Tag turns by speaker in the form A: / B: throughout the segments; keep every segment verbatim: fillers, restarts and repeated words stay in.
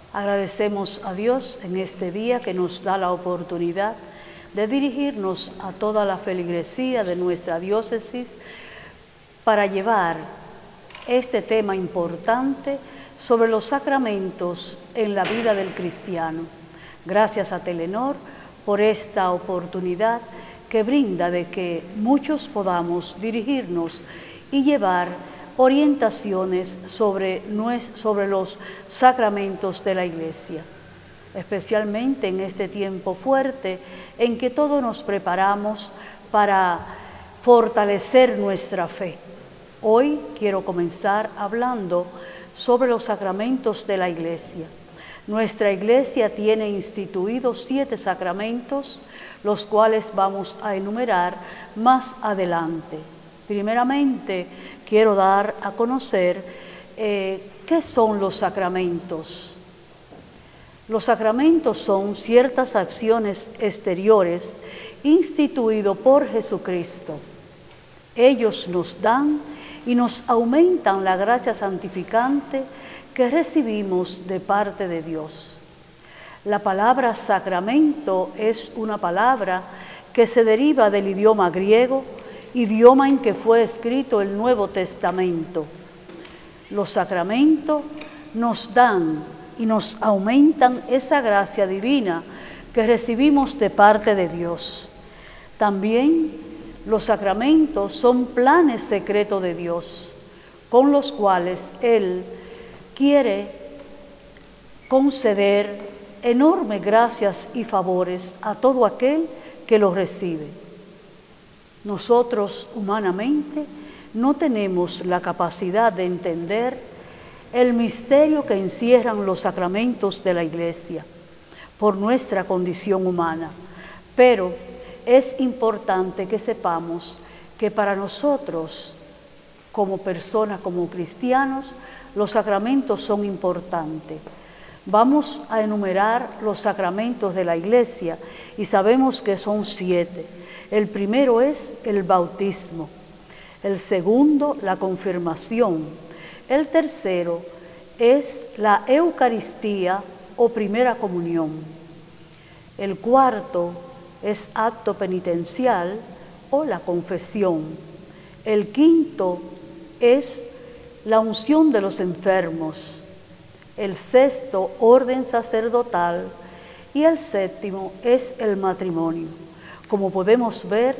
A: Agradecemos a Dios en este día que nos da la oportunidad de dirigirnos a toda la feligresía de nuestra diócesis para llevar este tema importante sobre los sacramentos en la vida del cristiano. Gracias a Telenor por esta oportunidad que brinda de que muchos podamos dirigirnos y llevar orientaciones sobre, sobre los sacramentos de la Iglesia, especialmente en este tiempo fuerte en que todos nos preparamos para fortalecer nuestra fe. Hoy quiero comenzar hablando sobre los sacramentos de la Iglesia. Nuestra Iglesia tiene instituidos siete sacramentos, los cuales vamos a enumerar más adelante. Primeramente, quiero dar a conocer eh, qué son los sacramentos. Los sacramentos son ciertas acciones exteriores instituidas por Jesucristo. Ellos nos dan y nos aumentan la gracia santificante que recibimos de parte de Dios. La palabra sacramento es una palabra que se deriva del idioma griego, idioma en que fue escrito el Nuevo Testamento. Los sacramentos nos dan y nos aumentan esa gracia divina que recibimos de parte de Dios. También los sacramentos son planes secretos de Dios, con los cuales Él quiere conceder enormes gracias y favores a todo aquel que los recibe. Nosotros humanamente no tenemos la capacidad de entender el misterio que encierran los sacramentos de la Iglesia por nuestra condición humana, pero es importante que sepamos que para nosotros, como personas, como cristianos, los sacramentos son importantes. Vamos a enumerar los sacramentos de la Iglesia y sabemos que son siete. El primero es el bautismo, el segundo la confirmación, el tercero es la Eucaristía o primera comunión, el cuarto es acto penitencial o la confesión, el quinto es la unción de los enfermos, el sexto orden sacerdotal y el séptimo es el matrimonio. Como podemos ver,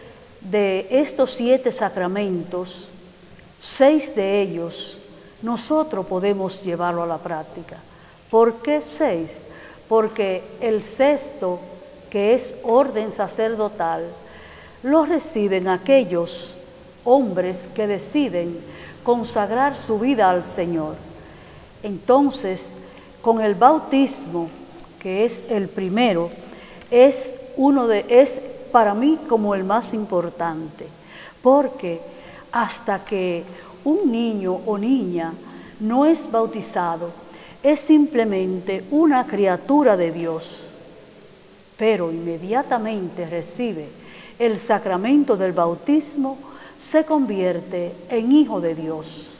A: de estos siete sacramentos, seis de ellos nosotros podemos llevarlo a la práctica. ¿Por qué seis? Porque el sexto, que es orden sacerdotal, lo reciben aquellos hombres que deciden consagrar su vida al Señor. Entonces, con el bautismo, que es el primero, es uno de es para mí como el más importante, porque hasta que un niño o niña no es bautizado, es simplemente una criatura de Dios, pero inmediatamente recibe el sacramento del bautismo, se convierte en hijo de Dios.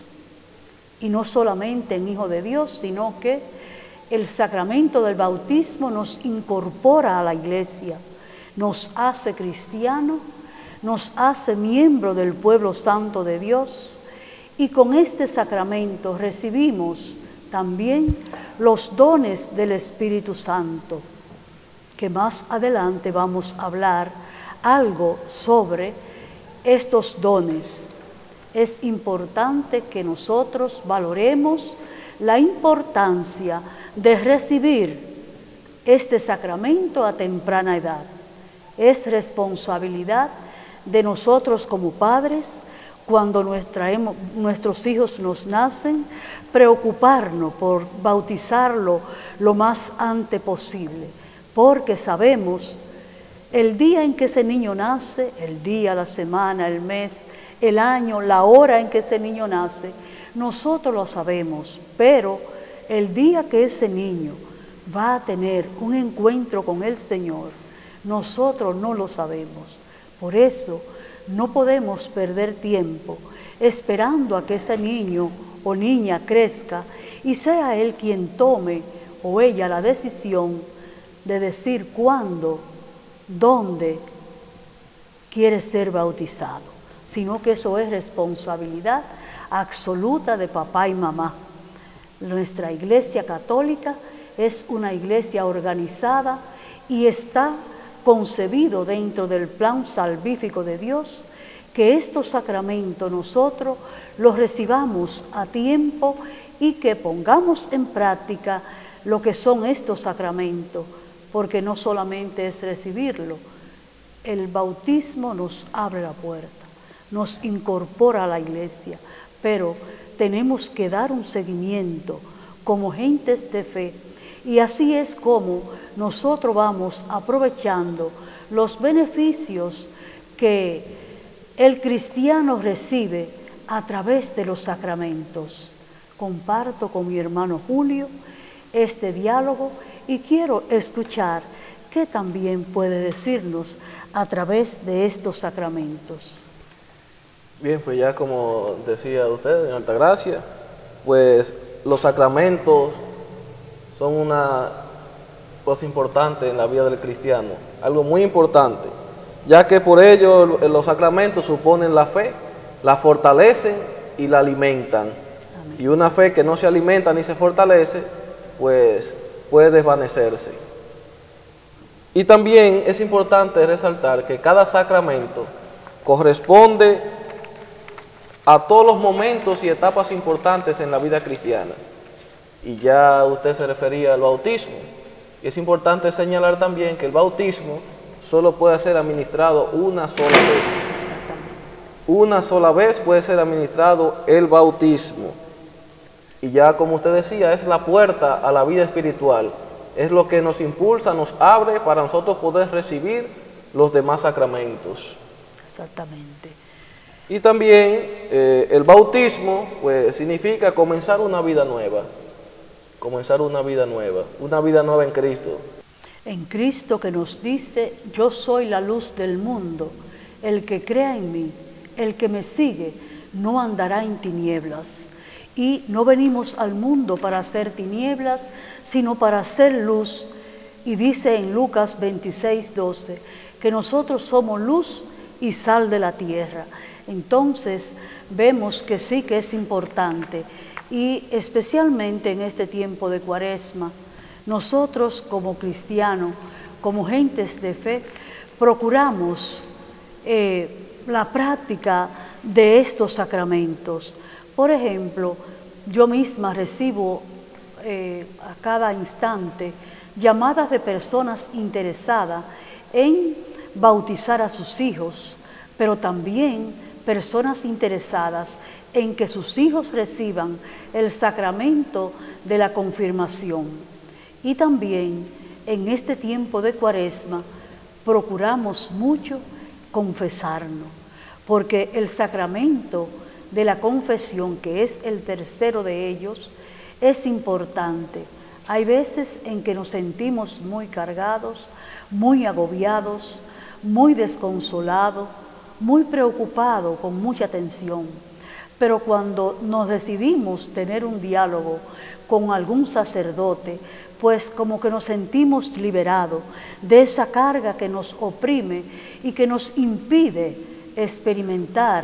A: Y no solamente en hijo de Dios, sino que el sacramento del bautismo nos incorpora a la Iglesia, nos hace cristianos, nos hace miembro del pueblo santo de Dios, y con este sacramento recibimos también los dones del Espíritu Santo, que más adelante vamos a hablar algo sobre estos dones. Es importante que nosotros valoremos la importancia de recibir este sacramento a temprana edad. Es responsabilidad de nosotros como padres, cuando nuestra, nuestros hijos nos nacen, preocuparnos por bautizarlo lo más antes posible, porque sabemos el día en que ese niño nace, el día, la semana, el mes, el año, la hora en que ese niño nace, nosotros lo sabemos, pero el día que ese niño va a tener un encuentro con el Señor, nosotros no lo sabemos. Por eso no podemos perder tiempo esperando a que ese niño o niña crezca y sea él quien tome o ella la decisión de decir cuándo, dónde quiere ser bautizado, sino que eso es responsabilidad absoluta de papá y mamá. Nuestra Iglesia Católica es una iglesia organizada y está concebido dentro del plan salvífico de Dios que estos sacramentos nosotros los recibamos a tiempo y que pongamos en práctica lo que son estos sacramentos, porque no solamente es recibirlo, el bautismo nos abre la puerta, nos incorpora a la iglesia, pero tenemos que dar un seguimiento como gentes de fe, y así es como nosotros vamos aprovechando los beneficios que el cristiano recibe a través de los sacramentos. Comparto con mi hermano Julio este diálogo y quiero escuchar qué también puede decirnos a través de estos sacramentos.
B: Bien, pues ya como decía usted, en Altagracia, pues los sacramentos son una cosa importante en la vida del cristiano, algo muy importante, ya que por ello los sacramentos suponen la fe, la fortalecen y la alimentan. Amén. Y una fe que no se alimenta ni se fortalece, pues puede desvanecerse. Y también es importante resaltar que cada sacramento corresponde a todos los momentos y etapas importantes en la vida cristiana. Y ya usted se refería al bautismo. Y es importante señalar también que el bautismo solo puede ser administrado una sola vez. Una sola vez puede ser administrado el bautismo. Y ya como usted decía, es la puerta a la vida espiritual. Es lo que nos impulsa, nos abre para nosotros poder recibir los demás sacramentos.
A: Exactamente.
B: Y también eh, el bautismo pues, significa comenzar una vida nueva. Comenzar una vida nueva, una vida nueva en Cristo.
A: En Cristo que nos dice, yo soy la luz del mundo, el que crea en mí, el que me sigue, no andará en tinieblas. Y no venimos al mundo para hacer tinieblas, sino para hacer luz. Y dice en Lucas veintiséis, doce, que nosotros somos luz y sal de la tierra. Entonces, vemos que sí que es importante, y especialmente en este tiempo de Cuaresma, nosotros como cristianos, como gentes de fe, procuramos eh, la práctica de estos sacramentos. Por ejemplo, yo misma recibo eh, a cada instante llamadas de personas interesadas en bautizar a sus hijos, pero también personas interesadas en que sus hijos reciban el sacramento de la confirmación. Y también en este tiempo de Cuaresma procuramos mucho confesarnos, porque el sacramento de la confesión, que es el tercero de ellos, es importante. Hay veces en que nos sentimos muy cargados, muy agobiados, muy desconsolados, muy preocupados, con mucha tensión. Pero cuando nos decidimos tener un diálogo con algún sacerdote, pues como que nos sentimos liberados de esa carga que nos oprime y que nos impide experimentar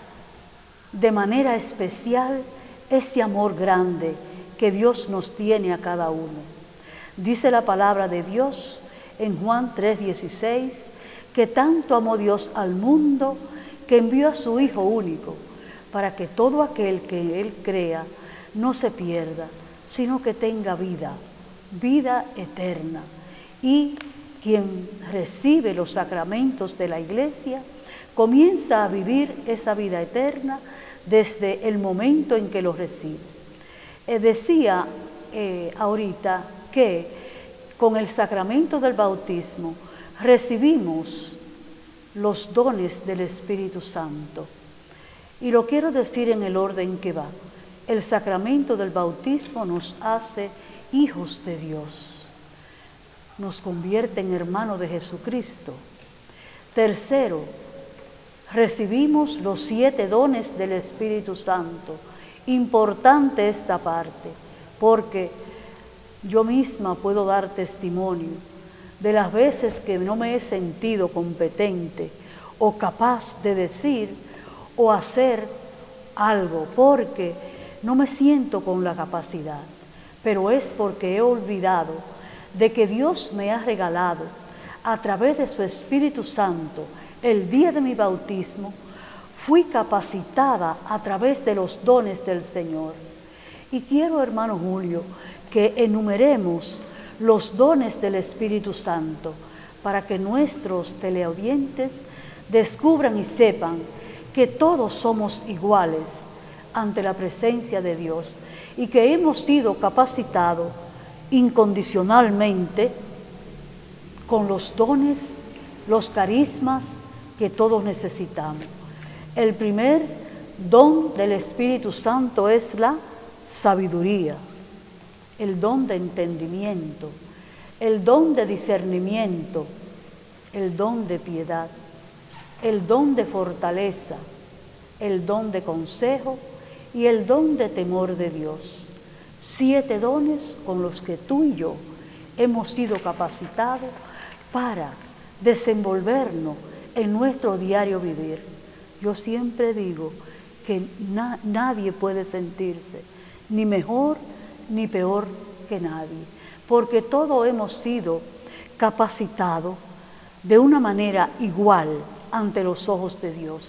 A: de manera especial ese amor grande que Dios nos tiene a cada uno. Dice la palabra de Dios en Juan tres dieciséis, que tanto amó Dios al mundo que envió a su Hijo único, para que todo aquel que Él crea no se pierda, sino que tenga vida, vida eterna. Y quien recibe los sacramentos de la Iglesia comienza a vivir esa vida eterna desde el momento en que los recibe. Eh, decía eh, ahorita que con el sacramento del bautismo recibimos los dones del Espíritu Santo. Y lo quiero decir en el orden que va. El sacramento del bautismo nos hace hijos de Dios, nos convierte en hermanos de Jesucristo. Tercero, recibimos los siete dones del Espíritu Santo. Importante esta parte, porque Yo misma puedo dar testimonio de las veces que no me he sentido competente o capaz de decir o hacer algo, porque no me siento con la capacidad, pero es porque he olvidado de que Dios me ha regalado a través de su Espíritu Santo. El día de mi bautismo fui capacitada a través de los dones del Señor. Y quiero, hermano Julio, que enumeremos los dones del Espíritu Santo para que nuestros teleaudientes descubran y sepan que todos somos iguales ante la presencia de Dios y que hemos sido capacitados incondicionalmente con los dones, los carismas que todos necesitamos. El primer don del Espíritu Santo es la sabiduría, el don de entendimiento, el don de discernimiento, el don de piedad, el don de fortaleza, el don de consejo y el don de temor de Dios. Siete dones con los que tú y yo hemos sido capacitados para desenvolvernos en nuestro diario vivir. Yo siempre digo que na- nadie puede sentirse ni mejor ni peor que nadie, porque todos hemos sido capacitados de una manera igual ante los ojos de Dios.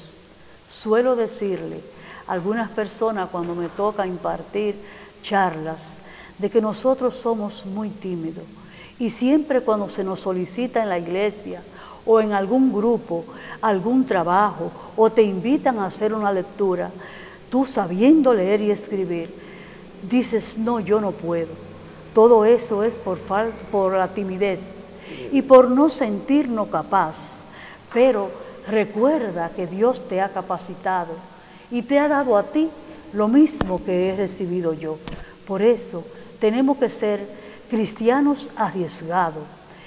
A: Suelo decirle a algunas personas cuando me toca impartir charlas de que nosotros somos muy tímidos y siempre cuando se nos solicita en la iglesia o en algún grupo, algún trabajo, o te invitan a hacer una lectura, tú sabiendo leer y escribir, dices, no, yo no puedo. Todo eso es por falta, por la timidez y por no sentirnos capaz. Pero recuerda que Dios te ha capacitado y te ha dado a ti lo mismo que he recibido yo. Por eso tenemos que ser cristianos arriesgados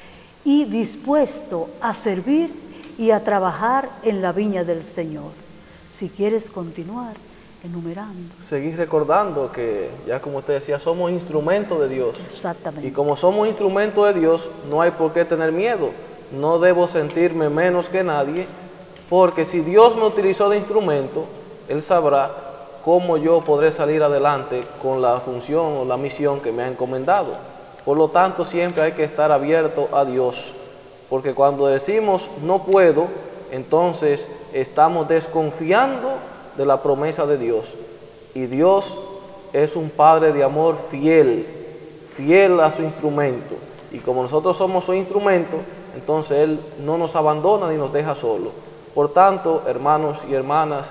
A: y dispuesto a servir y a trabajar en la viña del Señor. Si quieres continuar enumerando.
B: Seguir recordando que, ya como usted decía, somos instrumentos de Dios.
A: Exactamente.
B: Y como somos instrumentos de Dios, no hay por qué tener miedo. No debo sentirme menos que nadie, porque si Dios me utilizó de instrumento, Él sabrá cómo yo podré salir adelante con la función o la misión que me ha encomendado. Por lo tanto, siempre hay que estar abierto a Dios, porque cuando decimos no puedo, entonces estamos desconfiando de la promesa de Dios. Y Dios es un Padre de amor fiel, fiel a su instrumento. Y como nosotros somos su instrumento, entonces Él no nos abandona ni nos deja solos. Por tanto, hermanos y hermanas,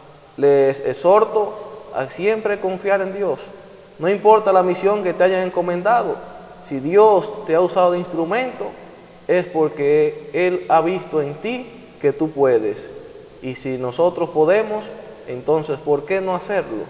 B: les exhorto a siempre confiar en Dios. No importa la misión que te hayan encomendado. Si Dios te ha usado de instrumento, es porque Él ha visto en ti que tú puedes. Y si nosotros podemos, entonces, ¿por qué no hacerlo?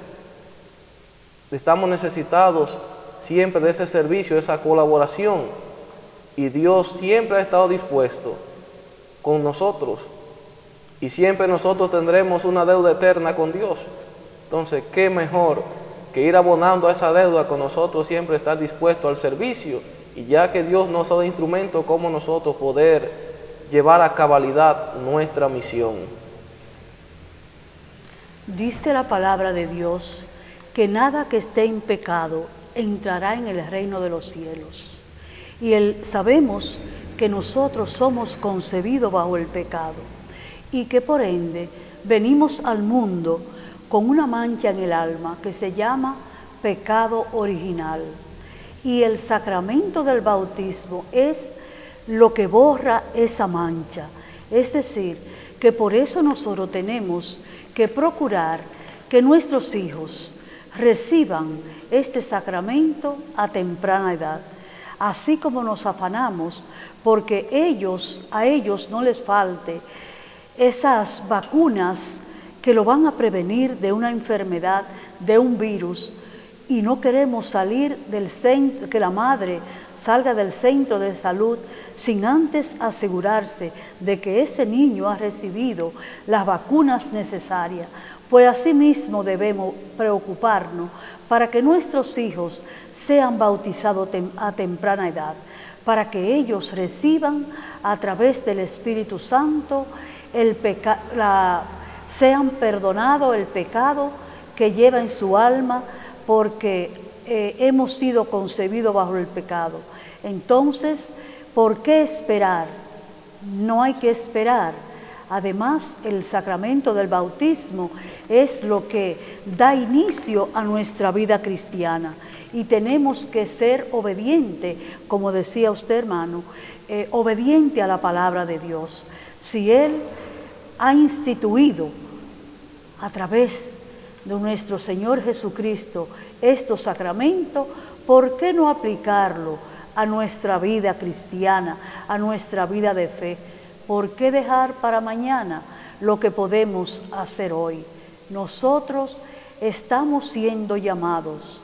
B: Estamos necesitados siempre de ese servicio, de esa colaboración. Y Dios siempre ha estado dispuesto con nosotros. Y siempre nosotros tendremos una deuda eterna con Dios. Entonces, ¿qué mejor que ir abonando a esa deuda con nosotros, siempre estar dispuesto al servicio? Y ya que Dios nos ha dado instrumento, ¿cómo nosotros poder llevar a cabalidad nuestra misión?
A: Dice la palabra de Dios que nada que esté en pecado entrará en el reino de los cielos. Y el, sabemos que nosotros somos concebidos bajo el pecado y que por ende venimos al mundo con una mancha en el alma que se llama pecado original. Y el sacramento del bautismo es lo que borra esa mancha. Es decir, que por eso nosotros tenemos que procurar que nuestros hijos reciban este sacramento a temprana edad, así como nos afanamos porque ellos, a ellos no les falte esas vacunas que lo van a prevenir de una enfermedad, de un virus, y no queremos salir del centro, que la madre salga del centro de salud sin antes asegurarse de que ese niño ha recibido las vacunas necesarias. Pues asimismo debemos preocuparnos para que nuestros hijos sean bautizados tem- a temprana edad, para que ellos reciban a través del Espíritu Santo el peca la, sean perdonados el pecado que lleva en su alma, porque eh, hemos sido concebidos bajo el pecado. Entonces, ¿por qué esperar? No hay que esperar. Además, el sacramento del bautismo es lo que da inicio a nuestra vida cristiana y tenemos que ser obedientes, como decía usted, hermano, eh, obediente a la palabra de Dios. Si Él ha instituido a través de nuestro Señor Jesucristo estos sacramentos, ¿por qué no aplicarlo a nuestra vida cristiana, a nuestra vida de fe? ¿Por qué dejar para mañana lo que podemos hacer hoy? Nosotros estamos siendo llamados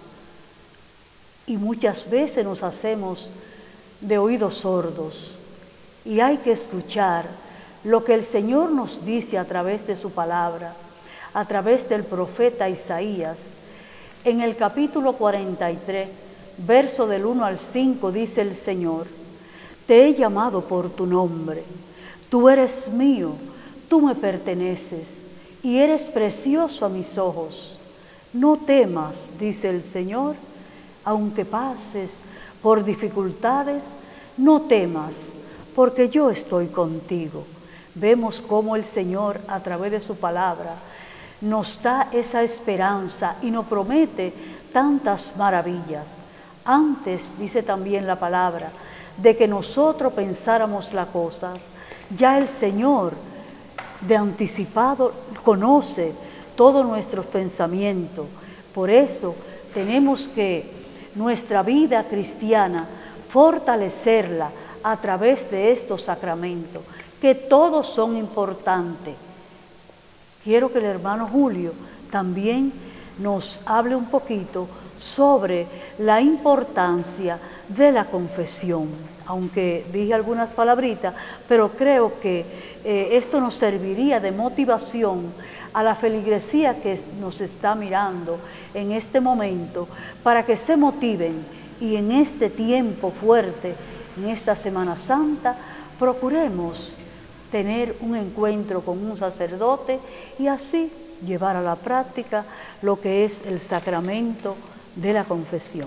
A: y muchas veces nos hacemos de oídos sordos y hay que escuchar lo que el Señor nos dice a través de su palabra, a través del profeta Isaías. En el capítulo cuarenta y tres, verso del uno al cinco, dice el Señor: te he llamado por tu nombre, tú eres mío, tú me perteneces y eres precioso a mis ojos. No temas, dice el Señor, aunque pases por dificultades, no temas, porque yo estoy contigo. Vemos cómo el Señor, a través de su palabra, nos da esa esperanza y nos promete tantas maravillas. Antes, dice también la palabra, de que nosotros pensáramos las cosas, ya el Señor de anticipado conoce todos nuestros pensamientos. Por eso tenemos que nuestra vida cristiana fortalecerla a través de estos sacramentos, que todos son importantes. Quiero que el hermano Julio también nos hable un poquito sobre la importancia de la confesión, aunque dije algunas palabritas, pero creo que eh, esto nos serviría de motivación a la feligresía que nos está mirando en este momento, para que se motiven y en este tiempo fuerte, en esta Semana Santa, procuremos tener un encuentro con un sacerdote y así llevar a la práctica lo que es el sacramento de la confesión.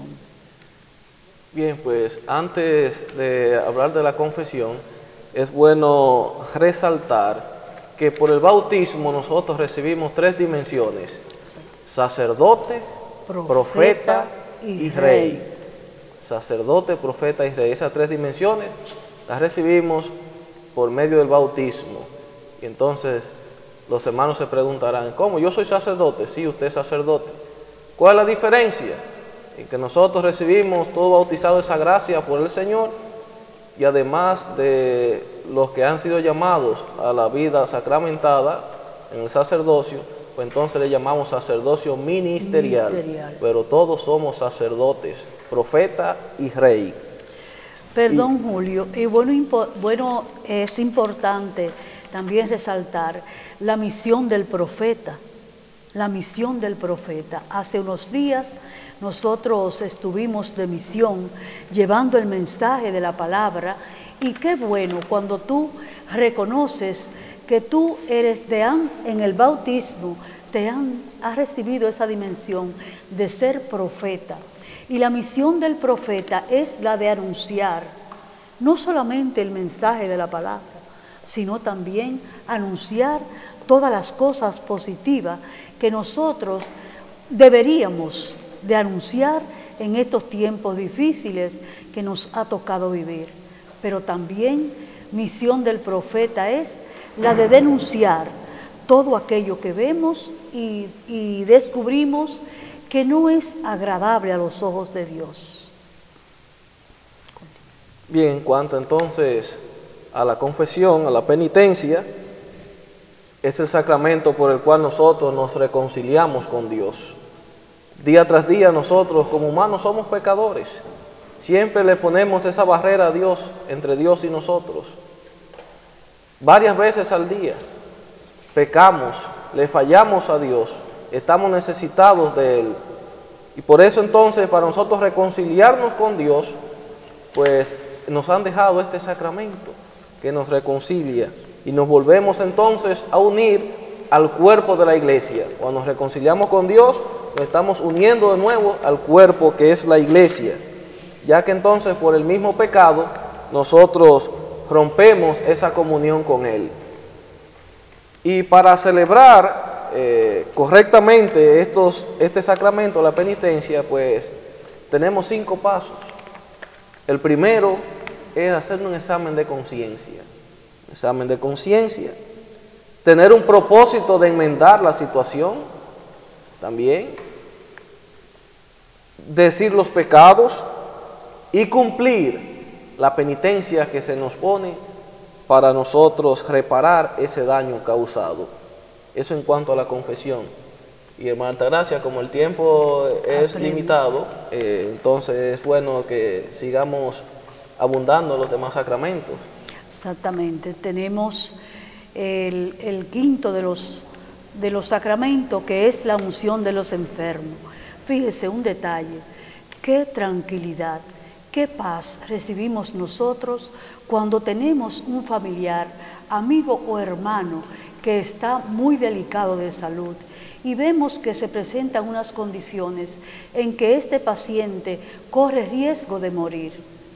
B: Bien, pues antes de hablar de la confesión, es bueno resaltar que por el bautismo nosotros recibimos tres dimensiones: sacerdote, profeta, profeta y, y rey. rey. Sacerdote, profeta y rey. Esas tres dimensiones las recibimos por medio del bautismo. Y entonces los hermanos se preguntarán: ¿cómo? Yo soy sacerdote. Sí, usted es sacerdote. ¿Cuál es la diferencia? En que nosotros recibimos todo bautizado esa gracia por el Señor, y además de los que han sido llamados a la vida sacramentada en el sacerdocio, pues entonces le llamamos sacerdocio ministerial, ministerial. Pero todos somos sacerdotes, profeta y rey.
A: Perdón, y, Julio, y bueno, impo bueno, es importante también resaltar la misión del profeta, la misión del profeta. Hace unos días nosotros estuvimos de misión llevando el mensaje de la palabra, y qué bueno cuando tú reconoces que tú eres de an, en el bautismo, te han has recibido esa dimensión de ser profeta. Y la misión del profeta es la de anunciar no solamente el mensaje de la palabra, sino también anunciar todas las cosas positivas que nosotros deberíamos de anunciar en estos tiempos difíciles que nos ha tocado vivir. Pero también misión del profeta es la de denunciar todo aquello que vemos y, y descubrimos que no es agradable a los ojos de Dios.
B: Bien, en cuanto entonces a la confesión, a la penitencia, es el sacramento por el cual nosotros nos reconciliamos con Dios. Día tras día nosotros como humanos somos pecadores. Siempre le ponemos esa barrera a Dios, entre Dios y nosotros. Varias veces al día pecamos, le fallamos a Dios, estamos necesitados de Él. Y por eso entonces, para nosotros reconciliarnos con Dios, pues nos han dejado este sacramento que nos reconcilia. Y nos volvemos entonces a unir al cuerpo de la iglesia. Cuando nos reconciliamos con Dios, nos estamos uniendo de nuevo al cuerpo que es la iglesia. Ya que entonces por el mismo pecado, nosotros rompemos esa comunión con Él. Y para celebrar eh, correctamente estos, este sacramento, la penitencia, pues tenemos cinco pasos. El primero es hacer un examen de conciencia. Examen de conciencia. Tener un propósito de enmendar la situación. También. Decir los pecados y cumplir la penitencia que se nos pone para nosotros reparar ese daño causado. Eso en cuanto a la confesión. Y hermana Altagracia, como el tiempo es Aprende. limitado, eh, entonces es bueno que sigamos abundando en los demás sacramentos.
A: Exactamente. Tenemos el, el quinto de los, de los sacramentos, que es la unción de los enfermos. Fíjese un detalle, qué tranquilidad, qué paz recibimos nosotros cuando tenemos un familiar, amigo o hermano que está muy delicado de salud y vemos que se presentan unas condiciones en que este paciente corre riesgo de morir.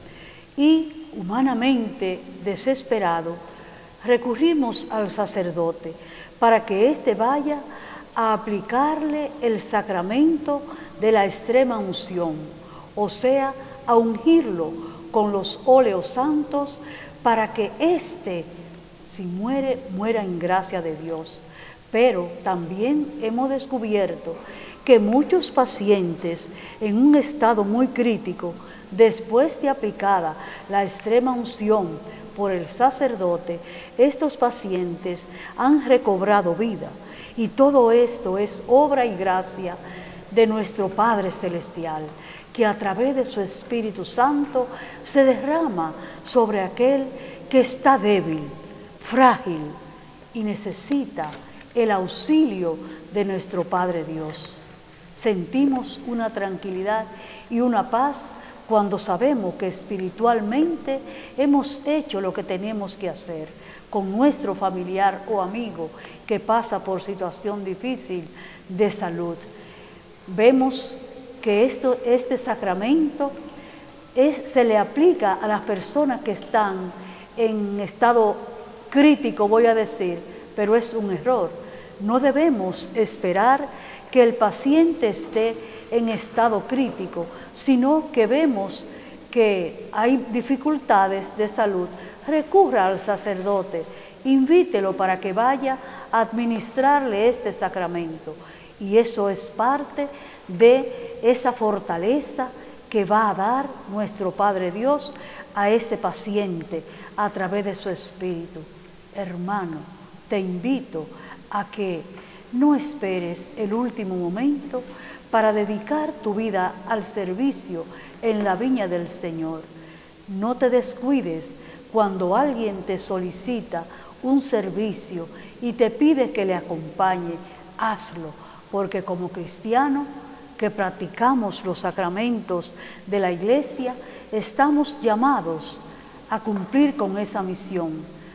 A: Y humanamente desesperado, recurrimos al sacerdote para que éste vaya a aplicarle el sacramento de la extrema unción, o sea, a ungirlo con los óleos santos para que éste, si muere, muera en gracia de Dios. Pero también hemos descubierto que muchos pacientes en un estado muy crítico, después de aplicada la extrema unción por el sacerdote, estos pacientes han recobrado vida. Y todo esto es obra y gracia de nuestro Padre Celestial, que a través de su Espíritu Santo se derrama sobre aquel que está débil, frágil y necesita el auxilio de nuestro Padre Dios. Sentimos una tranquilidad y una paz cuando sabemos que espiritualmente hemos hecho lo que tenemos que hacer con nuestro familiar o amigo que pasa por situación difícil de salud. Vemos que esto, este sacramento es, se le aplica a las personas que están en estado crítico, voy a decir, pero es un error. No debemos esperar que el paciente esté en estado crítico, sino que vemos que hay dificultades de salud, recurra al sacerdote, invítelo para que vaya a administrarle este sacramento. Y eso es parte de esa fortaleza que va a dar nuestro Padre Dios a ese paciente a través de su Espíritu. Hermano, te invito a que no esperes el último momento para dedicar tu vida al servicio en la viña del Señor. No te descuides cuando alguien te solicita un servicio y te pide que le acompañe, hazlo, porque como cristiano que practicamos los sacramentos de la Iglesia, estamos llamados a cumplir con esa misión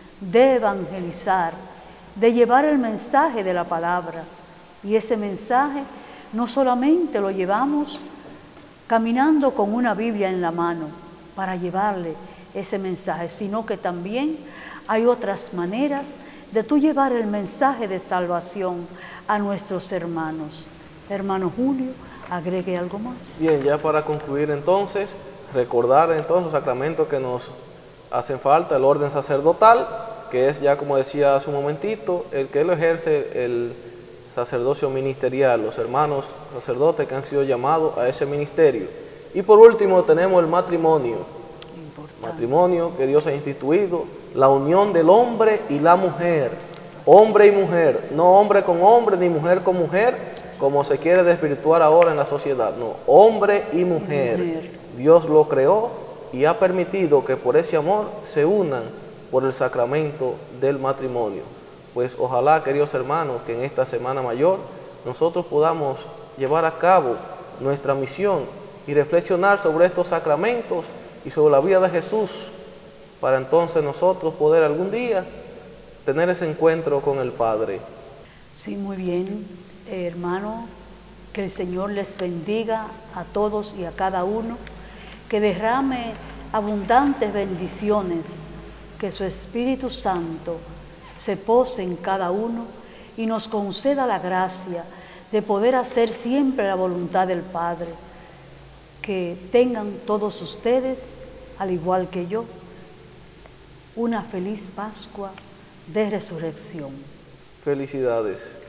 A: de evangelizar, de llevar el mensaje de la palabra. Y ese mensaje no solamente lo llevamos caminando con una Biblia en la mano para llevarle ese mensaje, sino que también hay otras maneras de tú llevar el mensaje de salvación a nuestros hermanos. Hermano Julio, agregue algo más.
B: Bien, ya para concluir entonces, recordar entonces los sacramentos que nos hacen falta, el orden sacerdotal, que es ya como decía hace un momentito, el que lo ejerce el sacerdocio ministerial, los hermanos sacerdotes que han sido llamados a ese ministerio. Y por último tenemos el matrimonio, Importante. matrimonio que Dios ha instituido, la unión del hombre y la mujer, hombre y mujer, no hombre con hombre ni mujer con mujer, como se quiere desvirtuar ahora en la sociedad, no, hombre y mujer. mujer. Dios lo creó y ha permitido que por ese amor se unan por el sacramento del matrimonio. Pues ojalá, queridos hermanos, que en esta Semana Mayor nosotros podamos llevar a cabo nuestra misión y reflexionar sobre estos sacramentos y sobre la vida de Jesús, para entonces nosotros poder algún día tener ese encuentro con el Padre.
A: Sí, muy bien, eh, hermano, que el Señor les bendiga a todos y a cada uno, que derrame abundantes bendiciones, que su Espíritu Santo se pose en cada uno y nos conceda la gracia de poder hacer siempre la voluntad del Padre. Que tengan todos ustedes, al igual que yo, una feliz Pascua de Resurrección.
B: Felicidades.